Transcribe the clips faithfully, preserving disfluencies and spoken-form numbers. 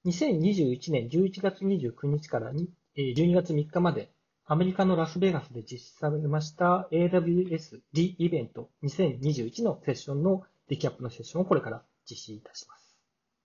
にせんにじゅういちねんじゅういちがつにじゅうくにちからじゅうにがつみっかまで、アメリカのラスベガスで実施されました エーダブリューエス リイベントにせんにじゅういちのセッションのリキャップのセッションをこれから実施いたします。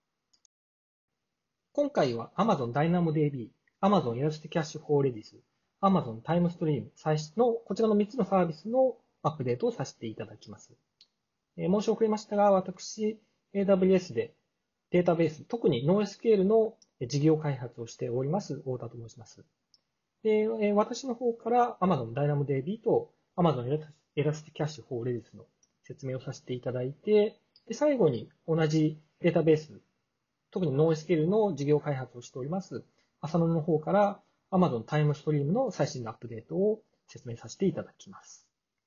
今回は Amazon DynamoDB、Amazon ElasticCache for Redis、Amazon TimeStream 最新のこちらのみっつのサービスのアップデートをさせていただきます。えー、申し遅れましたが、私、エーダブリューエス でデータベース、特に NoSQL の事業開発をしております、太田と申します。で、私の方から Amazon DynamoDB と Amazon ElasticCache for Redis の説明をさせていただいて、で最後に同じデータベース、特に NoSQL の事業開発をしております、浅野の方から Amazon TimeStream の最新のアップデートを説明させていただきます。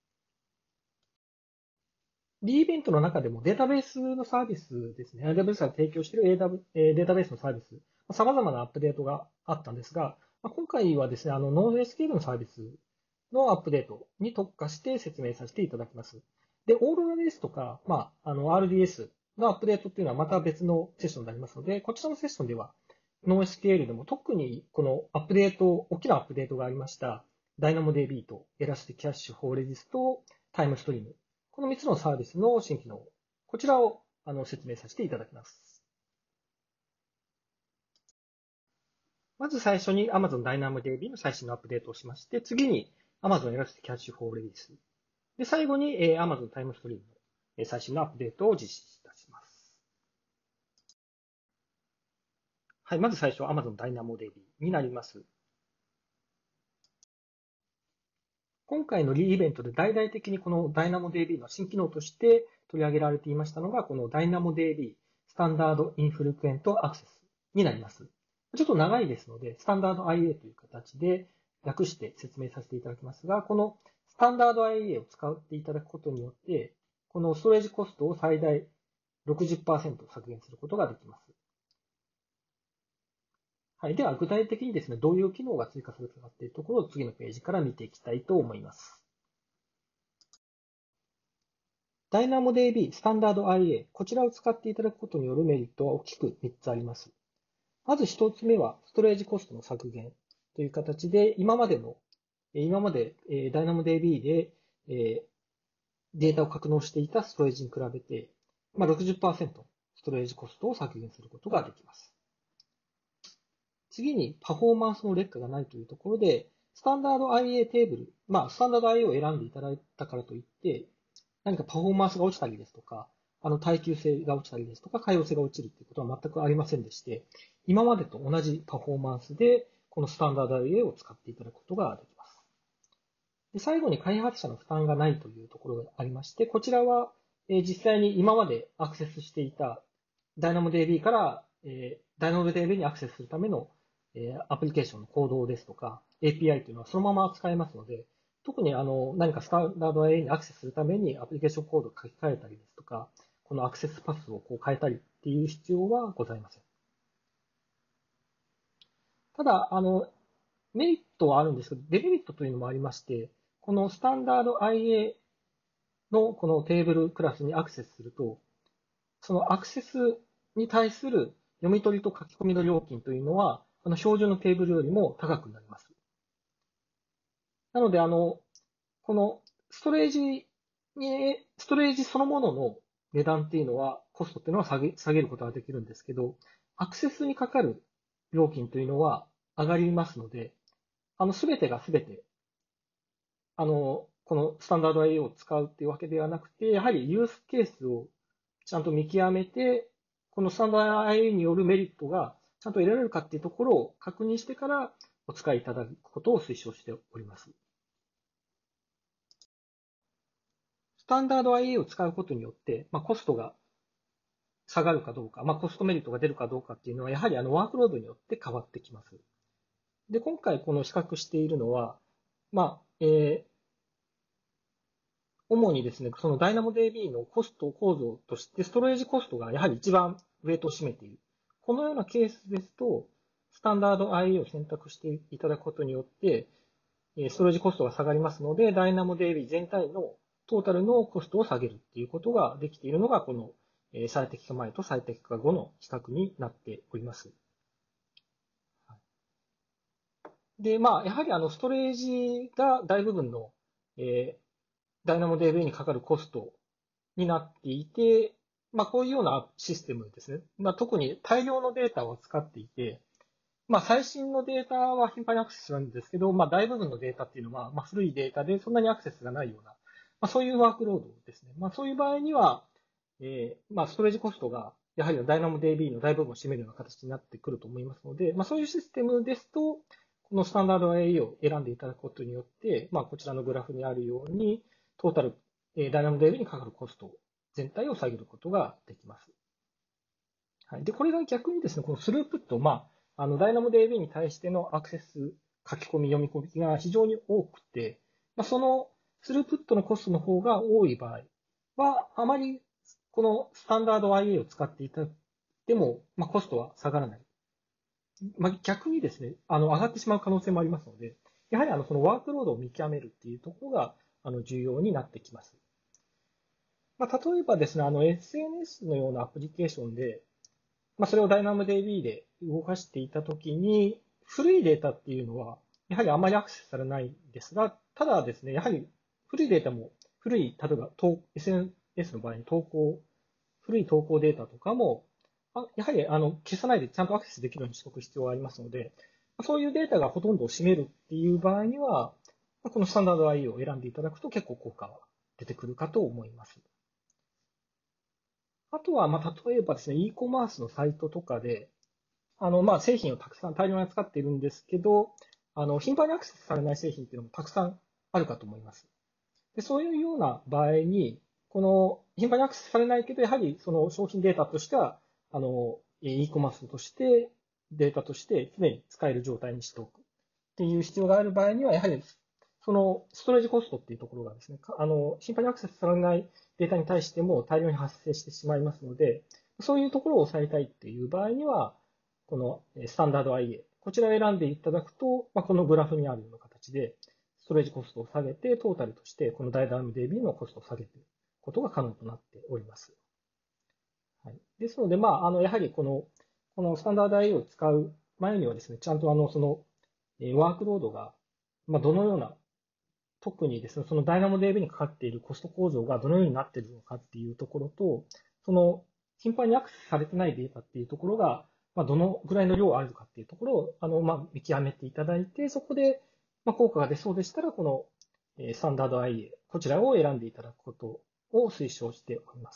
リイベントの中でもデータベースのサービスですね、エーダブリューエス が提供しているデータベースのサービス、様々なアップデートがあったんですが、今回はですね、あの、NoSQL のサービスのアップデートに特化して説明させていただきます。で、オーロラですとか、まあ、あの、アールディーエス のアップデートっていうのはまた別のセッションになりますので、こちらのセッションでは、NoSQL でも特にこのアップデート、大きなアップデートがありました、DynamoDB と ElasticCache for Redis と TimeStream、このみっつのサービスの新機能、こちらをあの説明させていただきます。まず最初に Amazon DynamoDB の最新のアップデートをしまして、次に Amazon ElasticCache for Redis。で、最後に Amazon TimeStream の最新のアップデートを実施いたします。はい、まず最初は Amazon DynamoDB になります。今回のリーイベントで大々的にこの DynamoDB の新機能として取り上げられていましたのが、この DynamoDB スタンダードインフルクエントアクセスになります。ちょっと長いですので、スタンダード アイエー という形で略して説明させていただきますが、このスタンダード アイエー を使っていただくことによって、このストレージコストを最大 ろくじゅっパーセント 削減することができます。はい。では、具体的にですね、どういう機能が追加されたかというところを次のページから見ていきたいと思います。DynamoDB スタンダード アイエー、こちらを使っていただくことによるメリットは大きくみっつあります。まずひとつめは、ストレージコストの削減という形で、今までの、今まで DynamoDB でデータを格納していたストレージに比べて、まあ、ろくじゅっパーセント ストレージコストを削減することができます。次に、パフォーマンスの劣化がないというところで、スタンダード アイエー テーブル、まあ、スタンダード アイエー を選んでいただいたからといって、何かパフォーマンスが落ちたりですとか、あの耐久性が落ちたりですとか、可用性が落ちるということは全くありませんでして、今までと同じパフォーマンスで、このスタンダード アイエー を使っていただくことができます。で最後に開発者の負担がないというところがありまして、こちらは、えー、実際に今までアクセスしていた DynamoDB から、えー、DynamoDB にアクセスするための、えー、アプリケーションのコードですとか エーピーアイ というのはそのまま使えますので、特にあの何かスタンダード アイエー にアクセスするためにアプリケーションコードを書き換えたりですとか、このアクセスパスをこう変えたりっていう必要はございません。ただ、あの、メリットはあるんですけど、デメリットというのもありまして、このスタンダード アイエー のこのテーブルクラスにアクセスすると、そのアクセスに対する読み取りと書き込みの料金というのは、あの標準のテーブルよりも高くなります。なので、あの、このストレージに、ストレージそのものの値段っていうのは、コストっていうのは下げ、下げることができるんですけど、アクセスにかかる料金というのは上がりますので、あの、すべてがすべて、あの、このスタンダード アイエー を使うっていうわけではなくて、やはりユースケースをちゃんと見極めて、このスタンダード アイエー によるメリットがちゃんと得られるかっていうところを確認してからお使いいただくことを推奨しております。スタンダード アイエー を使うことによって、まあ、コストが下がるかどうか、まあ、コストメリットが出るかどうかっていうのは、やはりあのワークロードによって変わってきます。で、今回この比較しているのは、まあ、えー、主にですね、その DynamoDB のコスト構造として、ストレージコストがやはり一番ウェイトを占めている。このようなケースですと、スタンダード アイエー を選択していただくことによって、ストレージコストが下がりますので、DynamoDB 全体のトータルのコストを下げるっていうことができているのが、この最適化前と最適化後の比較になっております。 で、まあ、やはりあの、ストレージが大部分の、えー、DynamoDB にかかるコストになっていて、まあ、こういうようなシステムですね。まあ、特に大量のデータを使っていて、まあ、最新のデータは頻繁にアクセスするんですけど、まあ、大部分のデータっていうのは、まあ、古いデータでそんなにアクセスがないような、まあ、そういうワークロードですね。まあ、そういう場合には、えー、まあ、ストレージコストが、やはり DynamoDB の大部分を占めるような形になってくると思いますので、まあ、そういうシステムですと、このスタンダード アイエー を選んでいただくことによって、まあ、こちらのグラフにあるように、トータル、えー、DynamoDB にかかるコスト全体を下げることができます。はい。で、これが逆にですね、このスループット、まあ、あの、DynamoDB に対してのアクセス、書き込み、読み込みが非常に多くて、まあ、そのスループットのコストの方が多い場合は、あまりこのスタンダード アイエー を使っていただいても、まあ、コストは下がらない。まあ、逆にですね、あの、上がってしまう可能性もありますので、やはりあの、そのワークロードを見極めるっていうところが、あの、重要になってきます。まあ、例えばですね、あの、エスエヌエス のようなアプリケーションで、まあ、それを DynamoDB で動かしていたときに、古いデータっていうのは、やはりあまりアクセスされないんですが、ただですね、やはり古いデータも、古い、例えば エスエヌエス の場合に投稿、古い投稿データとかも、やはりあの消さないでちゃんとアクセスできるようにしておく必要がありますので、そういうデータがほとんどを占めるっていう場合には、このスタンダード アイエー を選んでいただくと結構効果は出てくるかと思います。あとは、まあ、例えばですね、e コマースのサイトとかで、あの、まあ、製品をたくさん大量に扱っているんですけど、あの、頻繁にアクセスされない製品っていうのもたくさんあるかと思います。で、そういうような場合に、この、頻繁にアクセスされないけど、やはりその商品データとしては、あの、e コマースとして、データとして常に使える状態にしておくっていう必要がある場合には、やはり、そのストレージコストっていうところがですね、あの、頻繁にアクセスされないデータに対しても大量に発生してしまいますので、そういうところを抑えたいっていう場合には、このスタンダード アイエー、こちらを選んでいただくと、まあ、このグラフにあるような形で、ストレージコストを下げて、トータルとして、この DynamoDB のコストを下げていくことが可能となっております。はい、ですので、まあ、あの、やはりこの、このスタンダード アイエー を使う前にはですね、ちゃんとあの、その、ワークロードが、まあ、どのような、特にですね、その DynamoDB にかかっているコスト構造がどのようになっているのかっていうところと、その、頻繁にアクセスされてないデータっていうところが、まあ、どのぐらいの量あるかっていうところを、あの、まあ、見極めていただいて、そこで、まあ、効果が出そうでしたら、この、スタンダード アイエー、こちらを選んでいただくことを推奨しております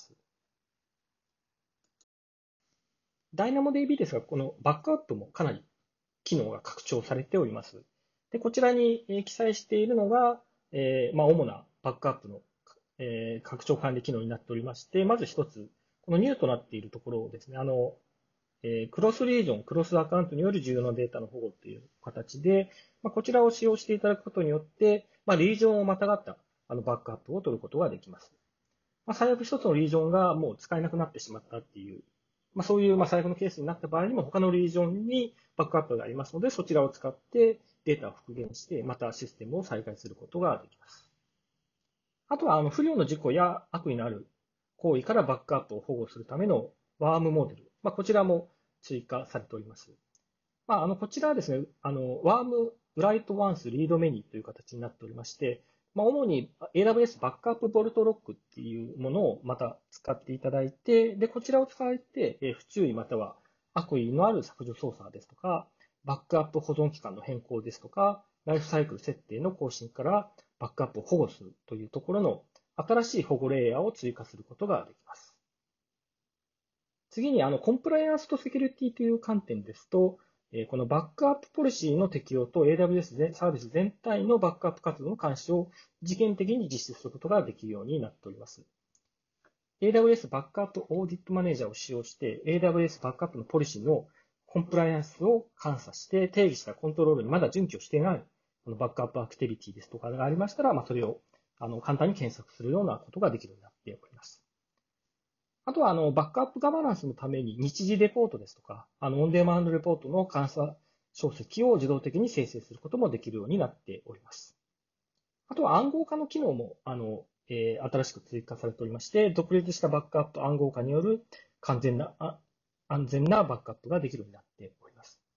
。DynamoDB ですが、このバックアップもかなり機能が拡張されております。で、こちらに記載しているのが、えー、まあ、主なバックアップの、えー、拡張管理機能になっておりまして、まず一つ、このニューとなっているところをですね、あの、えー、クロスリージョン、クロスアカウントによる重要なデータの保護という形で、まあ、こちらを使用していただくことによって、まあ、リージョンをまたがったあのバックアップを取ることができます。まあ、最悪一つのリージョンがもう使えなくなってしまったっていう、まあ、そういうまあ最悪のケースになった場合にも他のリージョンにバックアップがありますので、そちらを使ってデータを復元して、またシステムを再開することができます。あとは、あの、不良の事故や悪意のある行為からバックアップを保護するためのワームモデル。まあ、こちらも追加されております。まあ、あの、こちらはですね、あの、ワームライトワンスリードメニューという形になっておりまして、まあ、主に エーダブリューエス バックアップボルトロックっていうものをまた使っていただいて、で、こちらを使って、え不注意または悪意のある削除操作ですとか、バックアップ保存期間の変更ですとか、ライフサイクル設定の更新からバックアップを保護するというところの新しい保護レイヤーを追加することができます。次に、あの、コンプライアンスとセキュリティという観点ですと、このバックアップポリシーの適用と エーダブリューエス サービス全体のバックアップ活動の監視を時限的に実施することができるようになっております。エーダブリューエス バックアップオーディットマネージャーを使用して、エーダブリューエス バックアップのポリシーのコンプライアンスを監査して定義したコントロールにまだ準拠していないバックアップアクティビティですとかがありましたら、まあ、それをあの簡単に検索するようなことができるようになっております。あとは、あの、バックアップガバナンスのために日時レポートですとか、あの、オンデマンドレポートの監査書籍を自動的に生成することもできるようになっております。あとは暗号化の機能も、あの、えー、新しく追加されておりまして、独立したバックアップ暗号化による完全な、安全なバックアップができるようになっております。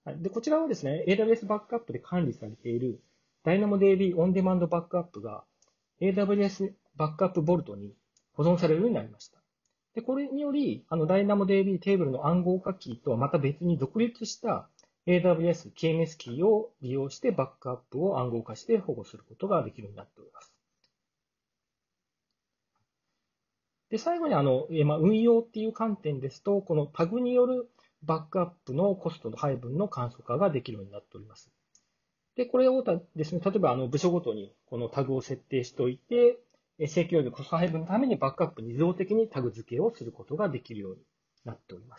はい。で、こちらはですね、エーダブリューエス バックアップで管理されている DynamoDB オンデマンドバックアップが エーダブリューエス バックアップボルトに保存されるようになりました。で、これにより、あの DynamoDB テーブルの暗号化キーとはまた別に独立した エーダブリューエス ケーエムエス キーを利用してバックアップを暗号化して保護することができるようになっております。で、最後にあの、まあ、運用っていう観点ですと、このタグによるバックアップのコストの配分の簡素化ができるようになっております。で、これをですね、例えばあの部署ごとにこのタグを設定しておいて、正規及びコスト配分のためにバックアップに自動的にタグ付けをすることができるようになっております。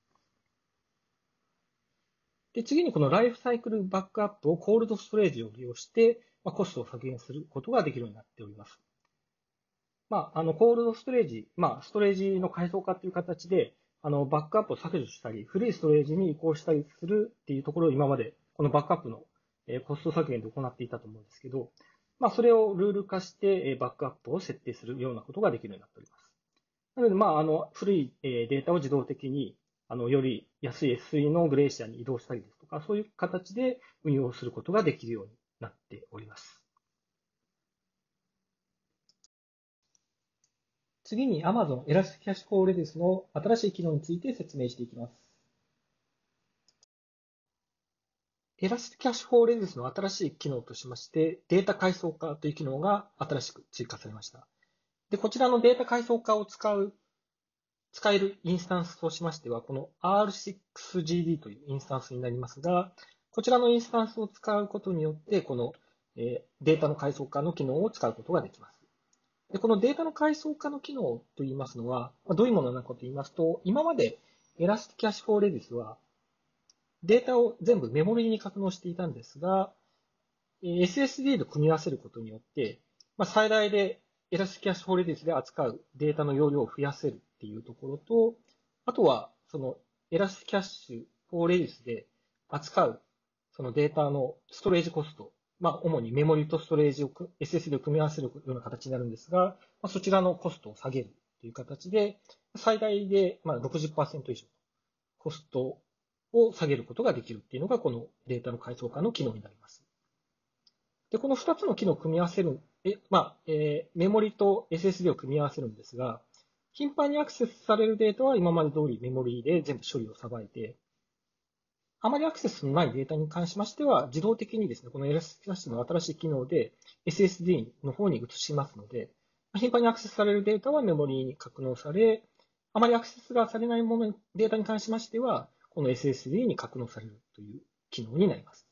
で、次にこのライフサイクルバックアップをコールドストレージを利用して、まあ、コストを削減することができるようになっております。まあ、あの、コールドストレージ、まあ、ストレージの階層化という形で、あの、バックアップを削除したり、古いストレージに移行したりするっていうところを今まで、このバックアップのコスト削減で行っていたと思うんですけど、まあ、それをルール化して、バックアップを設定するようなことができるようになっております。なので、まあ、あの、古いデータを自動的に、あの、より安い エススリー のグレーシアに移動したりですとか、そういう形で運用することができるようになっております。次に Amazon エラスティキャッシュフォー Redis の新しい機能について説明していきます。エラスティキャッシュフォー Redis の新しい機能としまして、データ階層化という機能が新しく追加されました。で、こちらのデータ階層化を使う、使えるインスタンスとしましては、この アールシックスジーディー というインスタンスになりますが、こちらのインスタンスを使うことによって、このデータの階層化の機能を使うことができます。で、このデータの階層化の機能といいますのは、どういうものなのかと言いますと、今まで Elastic Cache for Redis はデータを全部メモリに格納していたんですが、エスエスディー と組み合わせることによって、まあ、最大で Elastic Cache for Redis で扱うデータの容量を増やせるっていうところと、あとは、その Elastic Cache for Redis で扱うそのデータのストレージコスト、まあ、主にメモリとストレージを エスエスディー を組み合わせるような形になるんですが、まあ、そちらのコストを下げるという形で、最大でまあ ろくじゅっパーセント 以上コストを下げることができるっていうのが、このデータの階層化の機能になります。で、このふたつの機能を組み合わせる、えまあえー、メモリと エスエスディー を組み合わせるんですが、頻繁にアクセスされるデータは今まで通りメモリで全部処理をさばいて、あまりアクセスのないデータに関しましては、自動的にですね、この エルエス キャッシュの新しい機能で エスエスディー の方に移しますので、頻繁にアクセスされるデータはメモリに格納され、あまりアクセスがされないもの、データに関しましては、この エスエスディー に格納されるという機能になります。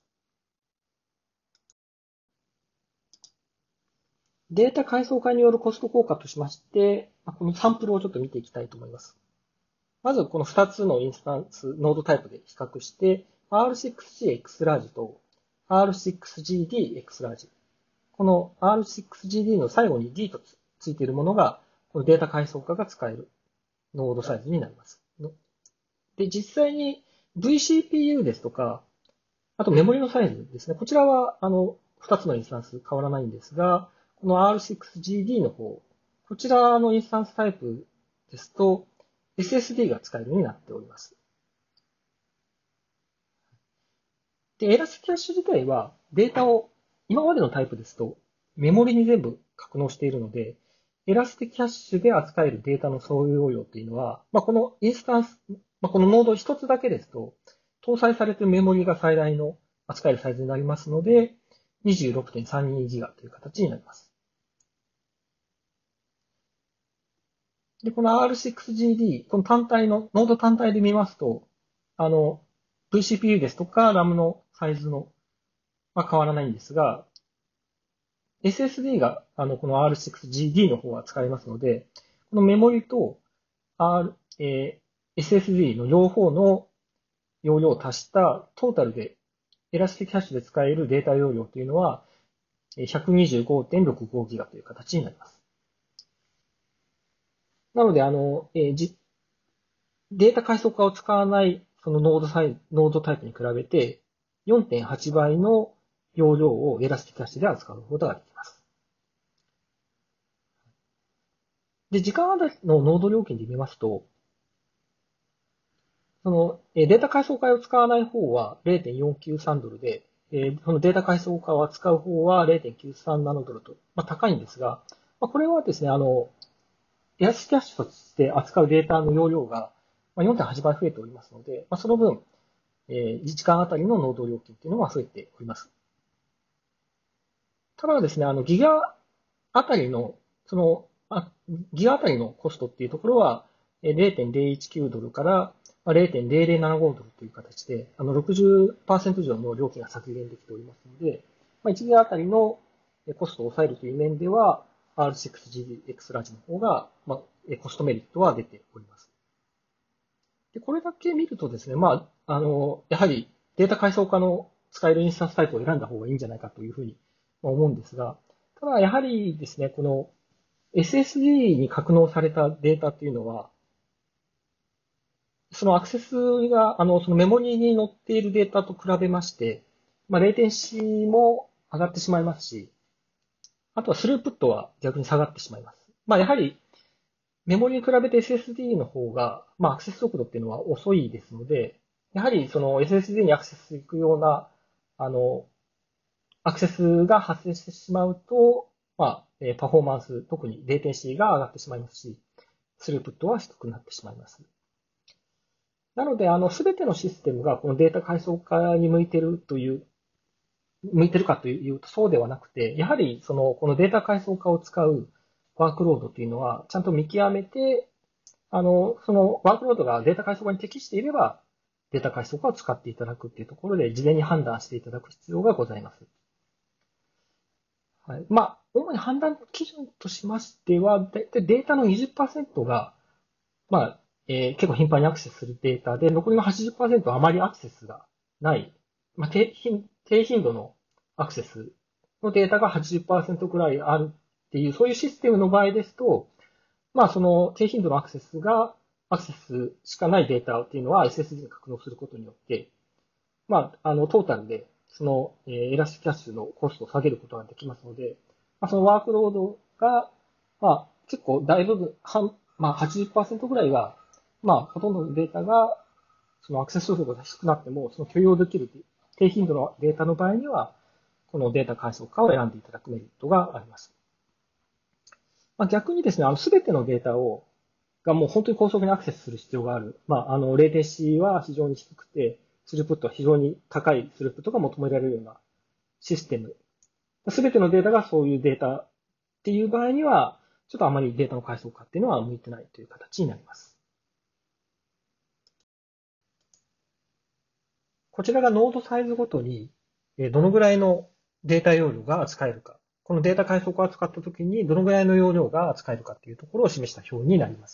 データ階層化によるコスト効果としまして、このサンプルをちょっと見ていきたいと思います。まずこのふたつのインスタンス、ノードタイプで比較して、アールシックスジーエックス ラージと アールシックスジーディーエックス ラージ。この アールシックスジーディー の最後に D とついているものが、このデータ階層化が使えるノードサイズになります。で、実際に ブイシーピーユー ですとか、あとメモリのサイズですね。こちらは、あの、ふたつのインスタンス変わらないんですが、この アールシックスジーディー の方、こちらのインスタンスタイプですと、エスエスディー が使えるようになっております。で、エラスキャッシュ自体はデータを今までのタイプですとメモリに全部格納しているので、エラスティキャッシュで扱えるデータの総容量というのは、まあ、このインスタンス、まあ、このノード一つだけですと、搭載されているメモリが最大の扱えるサイズになりますので、にじゅうろくてんさんにギガという形になります。で、この アールシックスジーディー、この単体の、ノード単体で見ますと、あの、ブイシーピーユー ですとか ラム のサイズの、まあ、変わらないんですが、エスエスディー があのこの アールシックスジーディー の方は使えますので、このメモリと、R えー、エスエスディー の両方の容量を足したトータルでエラスティックキャッシュで使えるデータ容量というのは ひゃくにじゅうごてんろくごギガという形になります。なので、あの、えー、じデータ階層化を使わないそのノードサイノードタイプに比べて よんてんはち 倍の容量をエラスティックキャッシュで扱うことができます。で、時間あたりのノード料金で見ますと、 その、えーデータ階層化を使わない方はれいてんよんきゅうさんドルで、えーそのデータ階層化を扱う方はれいてんきゅうさんななドルと、まあ、高いんですが、まあ、これはですね、あの、エアスキャッシュとして扱うデータの容量がまあよんてんはちばい増えておりますので、まあ、その分、えー、時間あたりのノード料金というのが増えております。ただですね、あの、ギガあたりの、その、あギガあたりのコストっていうところは、れいてんぜろいちきゅうドルかられいてんぜろぜろななごドルという形で、あのろくじゅっパーセント以上の料金が削減できておりますので、まあ、いちギガあたりのコストを抑えるという面では、アールシックスジーディーエックス ラージの方が、まあ、コストメリットは出ております。で、これだけ見るとですね、まあ、あの、やはりデータ階層化の使えるインスタンスタイプを選んだ方がいいんじゃないかというふうに思うんですが、ただやはりですね、この エスエスディー に格納されたデータっていうのは、そのアクセスが、あの、そのメモリに載っているデータと比べまして、まあ、レイテンシーも上がってしまいますし、あとはスループットは逆に下がってしまいます。まあ、やはりメモリに比べて エスエスディー の方が、まあ、アクセス速度っていうのは遅いですので、やはりその エスエスディー にアクセスいくような、あの、アクセスが発生してしまうと、まあ、パフォーマンス、特にレイテンシーが上がってしまいますし、スループットは低くなってしまいます。なので、あの、すべてのシステムがこのデータ階層化に向いているという、向いてるかというとそうではなくて、やはりその、このデータ階層化を使うワークロードというのは、ちゃんと見極めて、あの、そのワークロードがデータ階層化に適していれば、データ階層化を使っていただくっていうところで、事前に判断していただく必要がございます。はい。まあ、主に判断基準としましては、だいたいデータのにじゅっパーセントが、まあ、えー結構頻繁にアクセスするデータで、残りのはちじゅっパーセントはあまりアクセスがない、まあ、低頻低頻度のアクセスのデータがはちじゅっパーセントくらいあるっていう、そういうシステムの場合ですと、まあ、その低頻度のアクセスが、アクセスしかないデータっていうのは エスエスディー に格納することによって、まあ、あの、トータルで、その、えーエラスティキャッシュのコストを下げることができますので、まあ、そのワークロードが、まあ、結構大部分、半、まあ、はちじゅっパーセントぐらいが、まあ、ほとんどのデータが、そのアクセス速度が低くなっても、その許容できる低頻度のデータの場合には、このデータ階層化を選んでいただくメリットがあります。まあ、逆にですね、あの、すべてのデータを、がもう本当に高速にアクセスする必要がある。まあ、あの、レイテンシーは非常に低くて、スループットは非常に高いスループットが求められるようなシステム。すべてのデータがそういうデータっていう場合には、ちょっとあまりデータの階層化っていうのは向いてないという形になります。こちらがノードサイズごとに、どのぐらいのデータ容量が扱えるか。このデータ階層化を使ったときに、どのぐらいの容量が扱えるかっていうところを示した表になります。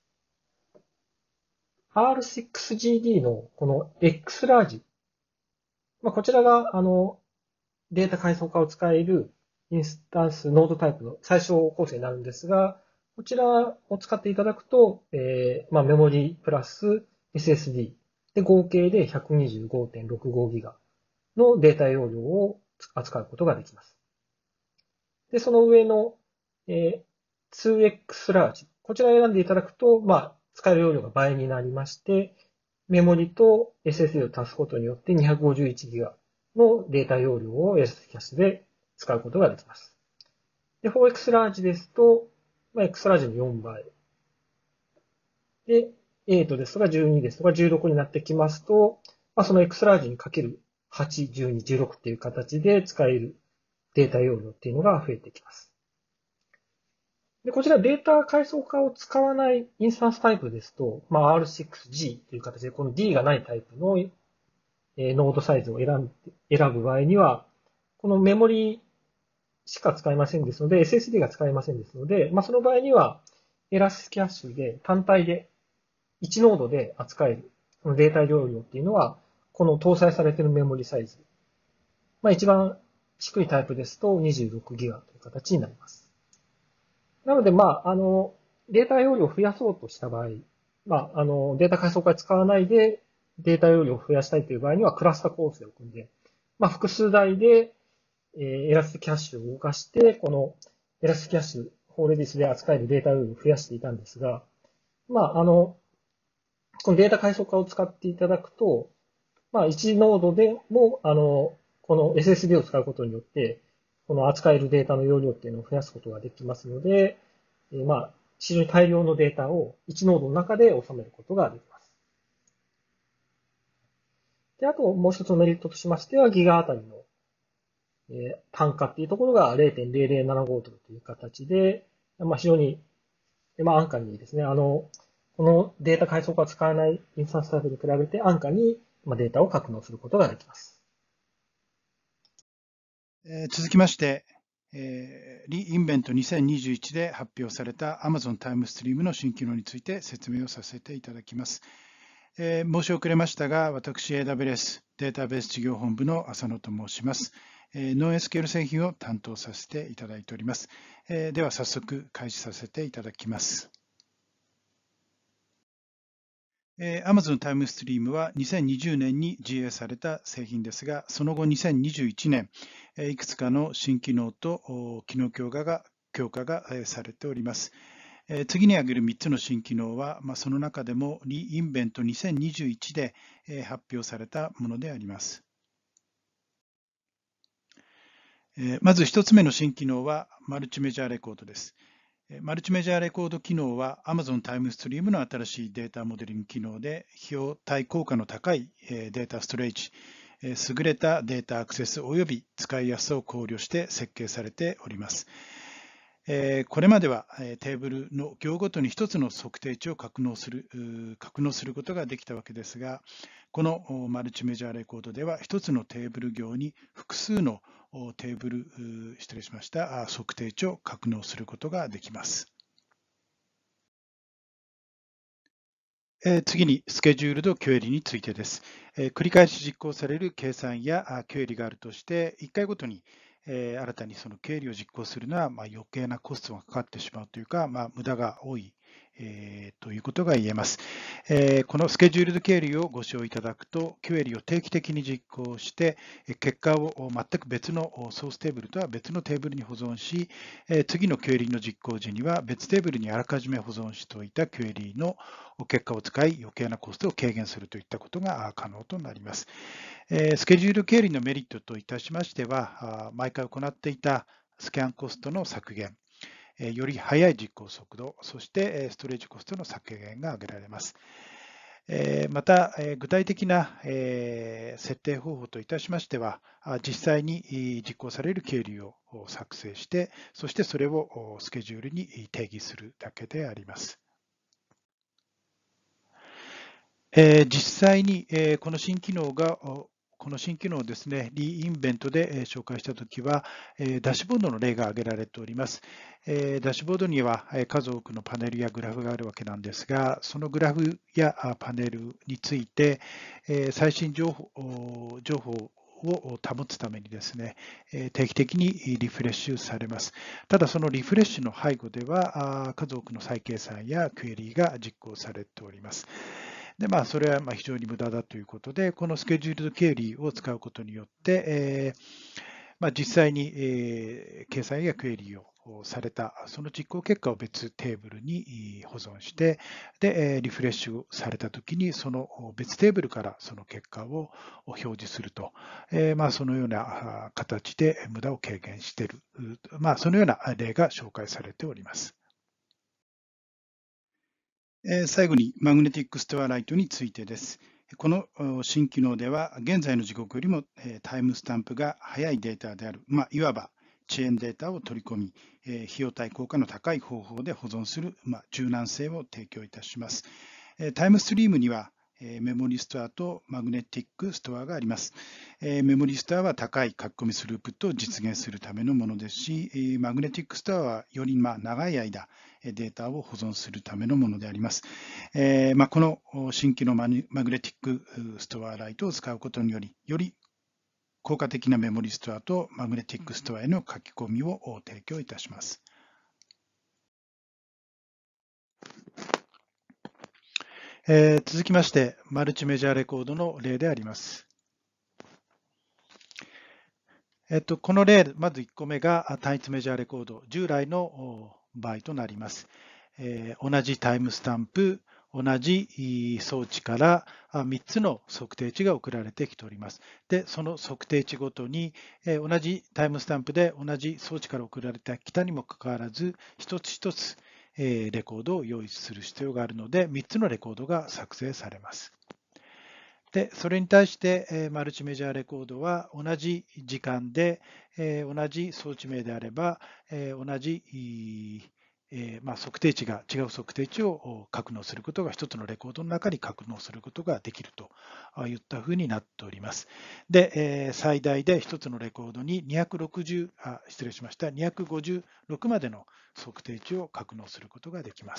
アールシックスジーディー のこの X ラージ。まあ、こちらが、あの、データ階層化を使えるインスタンスノードタイプの最小構成になるんですが、こちらを使っていただくと、えーまあ、メモリプラス エスエスディー で合計で ひゃくにじゅうごてんろくごギガのデータ容量を扱うことができます。で、その上の、えー、ツーエックス ラージ。こちらを選んでいただくと、まあ、使える容量が倍になりまして、メモリと エスエスディー を足すことによって にひゃくごじゅういちギガのデータ容量を エスキャッシュで使うことができます。で、フォーエックス ラージですと、まあ、X ラージのよんばい。で、はちですとかじゅうにですとかじゅうろくになってきますと、まあ、その X ラージにかけるはち、じゅうに、じゅうろくっていう形で使えるデータ容量っていうのが増えてきます。で、こちらデータ階層化を使わないインスタンスタイプですと、まあ、アールシックスジー という形で、この D がないタイプの、えーノードサイズを選んで、選ぶ場合には、このメモリしか使えませんですので、エスエスディー が使えませんですので、まあ、その場合には、エラスキャッシュで単体でいちノードで扱える、このデータ容量っていうのは、この搭載されているメモリサイズ。まあ、一番低いタイプですと にじゅうろくギガ という形になります。なので、まあ、あの、データ容量を増やそうとした場合、まあ、あの、データ階層化使わないでデータ容量を増やしたいという場合には、クラスター構成を組んで、まあ、複数台で、えー、エラスティキャッシュを動かして、このエラスティキャッシュ、フォーレディスで扱えるデータ容量を増やしていたんですが、まあ、あの、 このデータ階層化を使っていただくと、まあ、いちノードでも、あの、この エスエスディー を使うことによって、この扱えるデータの容量っていうのを増やすことができますので、えーまあ、非常に大量のデータをいちノードの中で収めることができます。で、あともう一つのメリットとしましては、ギガあたりの、えー単価っていうところが ゼロてんゼロゼロななごドルという形で、まあ、非常に、まあ、安価にですね、あの、このデータ階層化を使わないインスタンスタイプに比べて安価にデータを格納することができます。 えー続きまして、えー、リインベントにせんにじゅういちで発表された Amazon タイムストリームの新機能について説明をさせていただきます。えー申し遅れましたが、私 エーダブリューエス データベース事業本部の浅野と申します。えー、ノンエスキューエル 製品を担当させていただいております。えーでは早速開始させていただきます。えー、Amazon タイムストリームはにせんにじゅうねんに ジーエー された製品ですが、その後にせんにじゅういちねん、えーいくつかの新機能と機能強化が強化がされております。えー次に挙げるみっつの新機能は、まあ、その中でもリインベントにせんにじゅういちで、えー発表されたものであります。えーまずひとつめの新機能はマルチメジャーレコードです。マルチメジャーレコード機能は Amazon タイムストリームの新しいデータモデリング機能で、費用対効果の高いデータストレージ、優れたデータアクセス及び使いやすさを考慮して設計されております。これまではテーブルの行ごとに一つの測定値を格納する、格納することができたわけですが、このマルチメジャーレコードでは一つのテーブル行に複数のテーブル、失礼しました、測定値を格納することができます。次に、スケジュールドクエリについてです。繰り返し実行される計算やクエリがあるとして、いっかいごとに新たにそのクエリを実行するのはまあ余計なコストがかかってしまうというか、まあ、無駄が多い。えー、ということが言えます、えー。このスケジュールドクエリをご使用いただくと、クエリを定期的に実行して、結果を全く別のソーステーブルとは別のテーブルに保存し、次のクエリの実行時には別テーブルにあらかじめ保存しておいたクエリの結果を使い余計なコストを軽減するといったことが可能となります。スケジュールクエリのメリットといたしましては、毎回行っていたスキャンコストの削減、より速い実行速度、そしてストレージコストの削減が挙げられます。また、具体的な設定方法といたしましては、実際に実行される経理を作成して、そしてそれをスケジュールに定義するだけであります。実際にこの新機能がこの新機能をですね、リインベントで紹介したときは、ダッシュボードの例が挙げられております。ダッシュボードには数多くのパネルやグラフがあるわけなんですが、そのグラフやパネルについて、最新情報情報を保つためにですね、定期的にリフレッシュされます。ただ、そのリフレッシュの背後では、数多くの再計算やクエリが実行されております。で、まあ、それはまあ非常に無駄だということで、このスケジュールド経理を使うことによって、えーまあ、実際に、えー、計算やクエリをされた、その実行結果を別テーブルに保存して、で、リフレッシュされたときに、その別テーブルからその結果を表示すると、えーまあ、そのような形で無駄を軽減している、まあ、そのような例が紹介されております。最後に、マグネティックストアライトについてです。この新機能では、現在の時刻よりもタイムスタンプが速いデータである、まあ、いわば遅延データを取り込み、費用対効果の高い方法で保存する、まあ、柔軟性を提供いたします。タイムストリームには、メモリストアとマグネティックストアがあります。メモリストアは高い書き込みスループットを実現するためのものですし、マグネティックストアはよりまあ長い間データを保存するためのものであります。えーまあ、この新規のマグネティックストアライトを使うことにより、より効果的なメモリストアとマグネティックストアへの書き込みを提供いたします。えー、続きまして、マルチメジャーレコードの例であります。えっと、この例、まずいっこめが単一メジャーレコード、従来の場合となります。えー、同じタイムスタンプ、 同じ装置からみっつの測定値が送られてきております。で、その測定値ごとに同じタイムスタンプで同じ装置から送られてきたにもかかわらず、一つ一つレコードを用意する必要があるので、みっつのレコードが作成されます。で、それに対して、マルチメジャーレコードは同じ時間で、同じ装置名であれば、同じまあ、測定値が違う測定値を格納することが一つのレコードの中に格納することができるといったふうになっております。で、最大で一つのレコードににひゃくろくじゅう、あ、失礼しました、にひゃくごじゅうろくまでの測定値を格納することができます。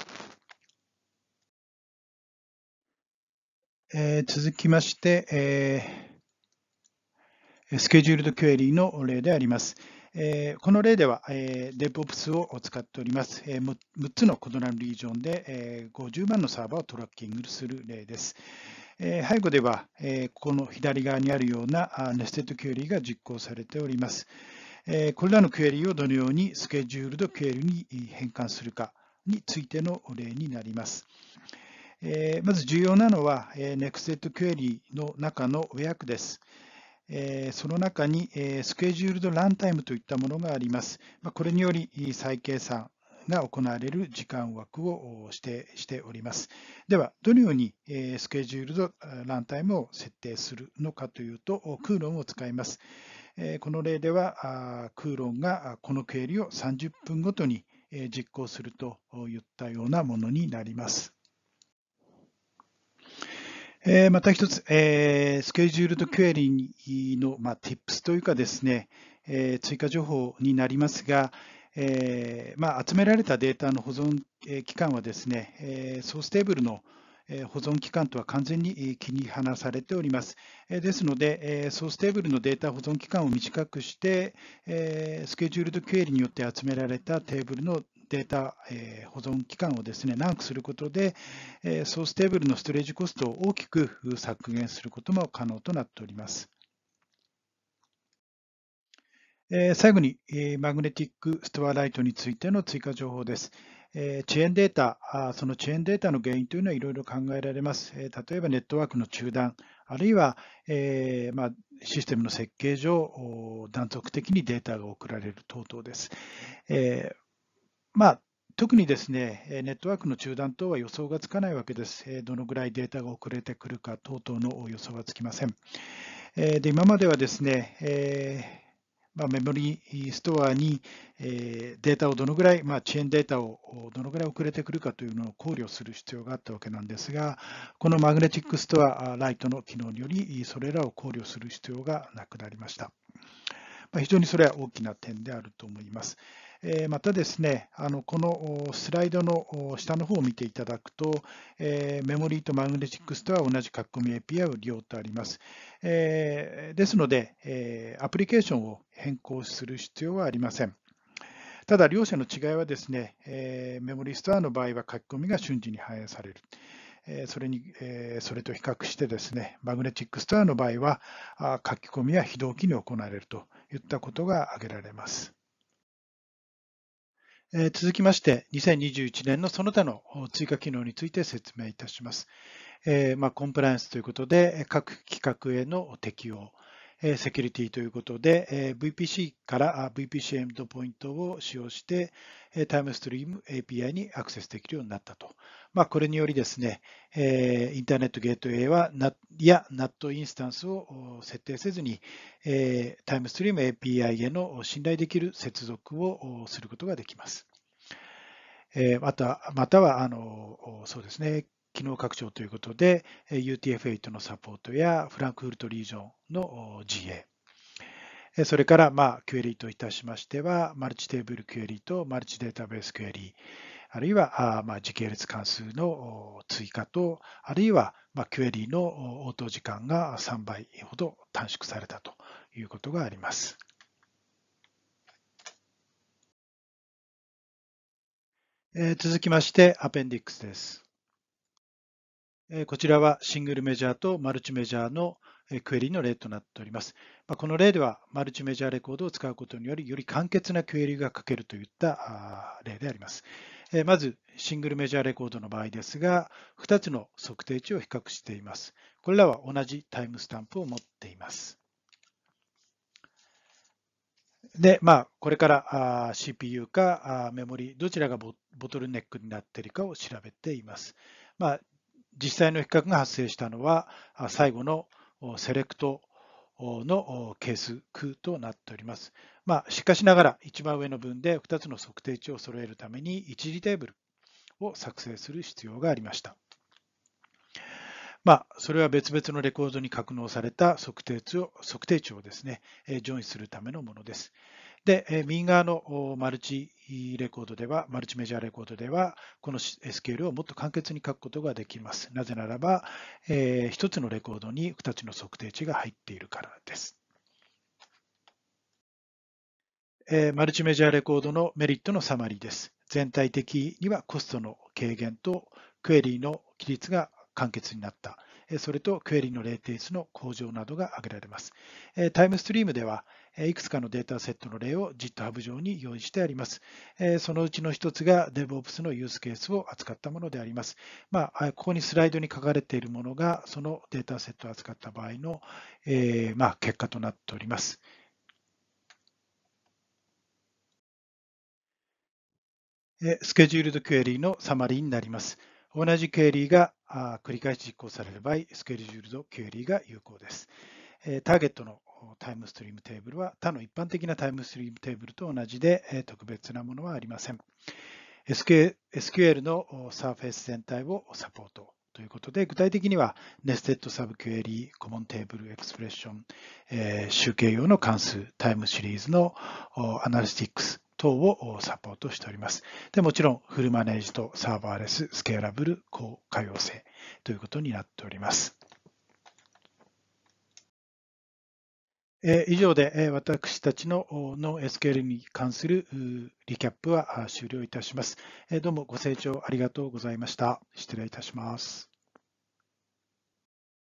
えー、続きまして、えー、スケジュールドクエリーの例であります。えー、この例では、えー、DevOps を使っております。えー、むっつの異なるリージョンで、えー、ごじゅうまんのサーバーをトラッキングする例です。えー、背後では、えー、この左側にあるようなネステッドクエリーが実行されております。えー、これらのクエリーをどのようにスケジュールドクエリに変換するかについての例になります。えー、まず重要なのは、えー、Nextd クエリの中の ウェア 区です。えー、その中に、えー、スケジュールドランタイムといったものがあります。まあ、これにより再計算が行われる時間枠を指定しております。では、どのように、えー、スケジュールドランタイムを設定するのかというと、クーロンを使います。えー、この例では、クーロンがこのクエリをさんじゅっぷんごとに実行するといったようなものになります。えー、また一つ、えー、スケジュールドクエリの、まあ、tips というかですね、えー、追加情報になりますが、えーまあ、集められたデータの保存期間はですね、えー、ソーステーブルの保存期間とは完全に切り離されております。ですので、ソーステーブルのデータ保存期間を短くして、スケジュールドクエリによって集められたテーブルのデータ、えー、保存期間をですね、長くすることで、えー、ソーステーブルのストレージコストを大きく削減することも可能となっております。えー、最後に、えー、マグネティックストアライトについての追加情報です。えー、チェーンデータ、あそのチェーンデータの原因というのはいろいろ考えられます。えー、例えばネットワークの中断、あるいは、えーまあ、システムの設計上、断続的にデータが送られる等々です。えーまあ、特にですね、ネットワークの中断等は予想がつかないわけです。どのぐらいデータが遅れてくるか等々の予想はつきません。で今まではですね、えーまあ、メモリーストアに、えー、データをどのぐらい、まあ、遅延データをどのぐらい遅れてくるかというのを考慮する必要があったわけなんですが、このマグネティックストアライトの機能により、それらを考慮する必要がなくなりました。まあ、非常にそれは大きな点であると思います。またですね、あのこのスライドの下の方を見ていただくと、メモリーとマグネティックスとは同じ書き込み エーピーアイ を利用とあります。ですので、アプリケーションを変更する必要はありません。ただ、両者の違いはですね、メモリーストアの場合は書き込みが瞬時に反映される。それに、それと比較してですね、マグネティックストアの場合は、書き込みは非同期に行われるといったことが挙げられます。続きまして、にせんにじゅういちねんのその他の追加機能について説明いたします。えーまあ、コンプライアンスということで、各規格への適用、セキュリティということで、ブイピーシー から ブイピーシー エンドポイントを使用して、タイムストリーム エーピーアイ にアクセスできるようになったと。まあ、これによりですね、インターネットゲートウェイはや ナット インスタンスを設定せずに、タイムストリーム エーピーアイ への信頼できる接続をすることができます。また、または、あの、そうですね、機能拡張ということで、ユーティーエフエイト のサポートやフランクフルトリージョンの ジーエー、それから、まあ、クエリといたしましては、マルチテーブルクエリとマルチデータベースクエリ、あるいは、まあ、時系列関数の追加と、あるいは、まあ、クエリの応答時間がさんばいほど短縮されたということがあります。えー、続きまして、アペンディックスです。こちらはシングルメジャーとマルチメジャーのクエリの例となっております。この例ではマルチメジャーレコードを使うことにより、より簡潔なクエリが書けるといった例であります。 まず、シングルメジャーレコードの場合ですが、ふたつの測定値を比較しています。これらは同じタイムスタンプを持っています。で、まあ、これからあ シーピーユー かあメモリ、どちらが ボ, ボトルネックになっているかを調べています。まあ、実際の比較が発生したのは、最後のセレクトの係数区となっております。まあ、しかしながら、一番上の分でふたつの測定値を揃えるために、一時テーブルを作成する必要がありました。まあ、それは別々のレコードに格納された測定値を、測定値をですね、ジョインするためのものです。で、右側のマルチレコードでは、マルチメジャーレコードでは、この エスキューエル をもっと簡潔に書くことができます。なぜならば、えー、ひとつのレコードにふたつの測定値が入っているからです。えー、マルチメジャーレコードのメリットのサマリーです。全体的にはコストの軽減とクエリーの規律が簡潔になった。それとクエリのレーテンスの向上などが挙げられます。タイムストリームではいくつかのデータセットの例を GitHub 上に用意してあります。そのうちの一つが DevOps のユースケースを扱ったものであります。まあ、ここにスライドに書かれているものがそのデータセットを扱った場合の、えーまあ、結果となっております。スケジュールドクエリーのサマリーになります。同じクエリーが繰り返し実行される場合、スケジュールドクエリーが有効です。ターゲットのタイムストリームテーブルは他の一般的なタイムストリームテーブルと同じで特別なものはありません。エスキューエル のサーフェイス全体をサポートということで、具体的にはネステッドサブクエリー、コモンテーブル、エクスプレッション、えー、集計用の関数、タイムシリーズのアナリティクス等をサポートしております。でもちろん、フルマネージとサーバーレス、スケーラブル、高可用性ということになっております。以上で私たちのノン エスキューエル に関するリキャップは終了いたします。どうもご清聴ありがとうございました。失礼いたします。